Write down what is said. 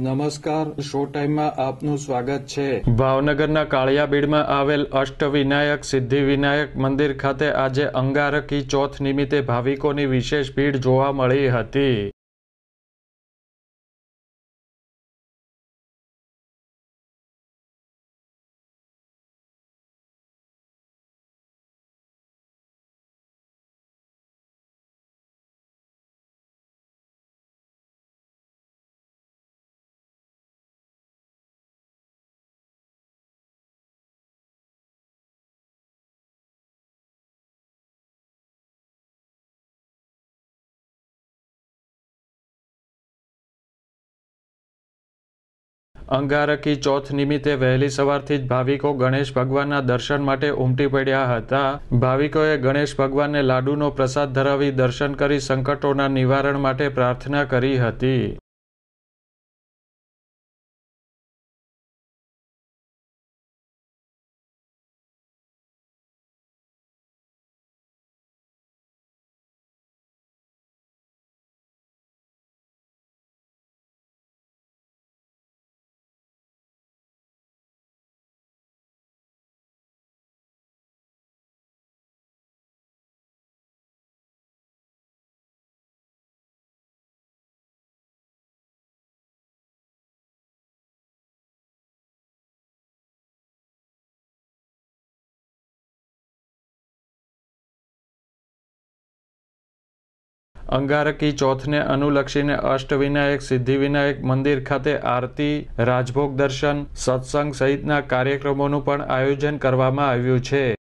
નમસ્કાર, શો ટાઈમમાં આપનું સ્વાગત છે। ભાવનગરના કાળિયાબીડમાં આવેલ અષ્ટવિનાયક સિદ્ધિવિનાયક મંદિર ખાતે આજે અંગારકી ચોથ નિમિત્તે ભાવિકોની વિશેષ ભીડ જોવા મળી હતી। અંગારકી ચોથ નિમિત્તે વહેલી સવારથી જ ભાવિકો ગણેશ ભગવાનના દર્શન માટે ઉમટી પડ્યા હતા। ભાવિકોએ ગણેશ ભગવાનને લાડુનો પ્રસાદ ધરાવી દર્શન કરી સંકટોના નિવારણ માટે પ્રાર્થના કરી હતી। અંગારકી ચોથને અનુલક્ષીને અષ્ટવિનાયક સિદ્ધિવિનાયક મંદિર ખાતે આરતી, રાજભોગ દર્શન, સત્સંગ સહિતના કાર્યક્રમોનું પણ આયોજન કરવામાં આવ્યું છે।